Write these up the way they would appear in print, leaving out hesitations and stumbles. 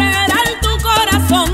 alterar tu corazón.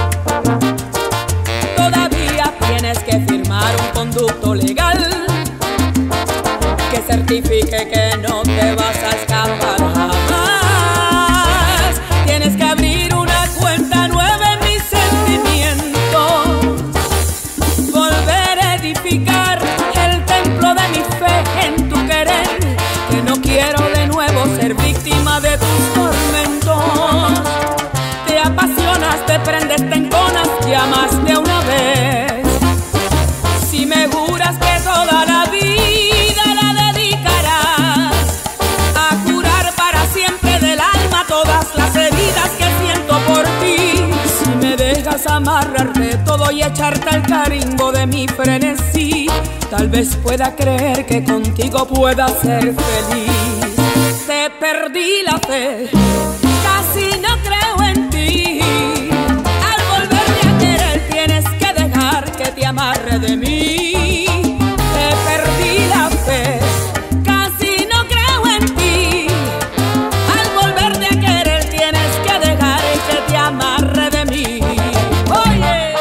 Todavía tienes que firmar un conducto legal que certifique que no te vas a escapar jamás. Tienes que abrir una cuenta nueva en mis sentimientos, volver a edificar el templo de mi fe en tu querer, que no quiero de nuevo ser víctima de tus tormentos. Te apasionas, te prendes, te enconas, llamas de una vez. Si me juras que toda la vida la dedicarás a curar para siempre del alma todas las heridas que siento por ti, si me dejas amarrarte todo y echarte al carimbo de mi frenesí, tal vez pueda creer que contigo pueda ser feliz. Te perdí la fe, casi no creo en ti. Al volverme a querer tienes que dejar que te amarre de mí. Te perdí la fe, casi no creo en ti. Al volverte a querer tienes que dejar que te amarre de mí. Oye,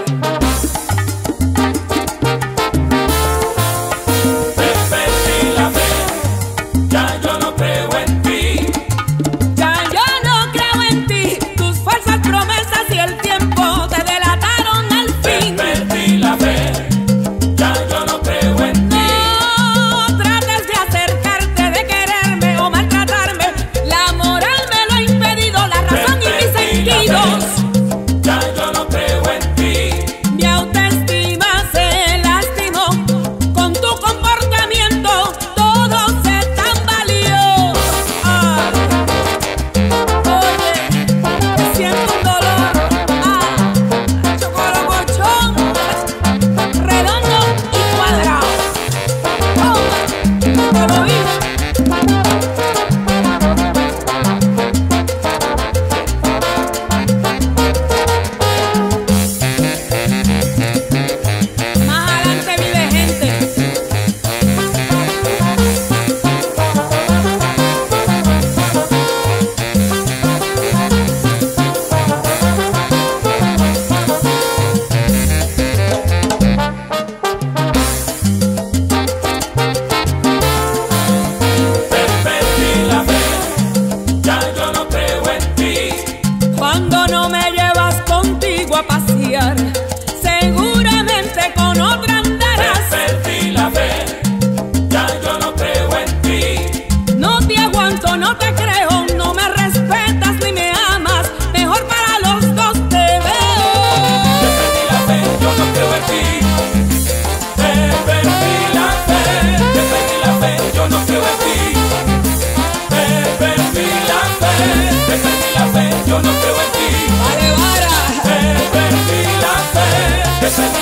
te perdí la fe, ya yo no creo en ti. ya yo no creo en ti. Tus falsas promesas y el tiempo te delataron al Te fin. perdí la fe, ya yo no creo en ti. No trates de acercarte, de quererme o maltratarme. La moral me lo ha impedido, la razón y mis sentidos. Ya yo no creo en ti. Mi autoestima se lastimó con tu comportamiento, todo se tambaleó. Ay, oye, siento un dolor. Chocolocochón, redondo y cuadrado. Te lo digo. Más adelante vive gente. Te perdí la fe, ya yo no creo en ti. Cuando no me llevas contigo a pasear, seguramente con otra Te andarás. perdí la fe, ya yo no creo en ti. No te aguanto, no te creo, no me respetas ni me amas. Mejor para los dos te Te veo. perdí la fe, yo no creo en ti. Te perdí la fe, te perdí la fe, yo no creo en ti. Te perdí la fe, te perdí la fe, yo no creo en ti. Vale, vara. Te perdí la fe, te perdí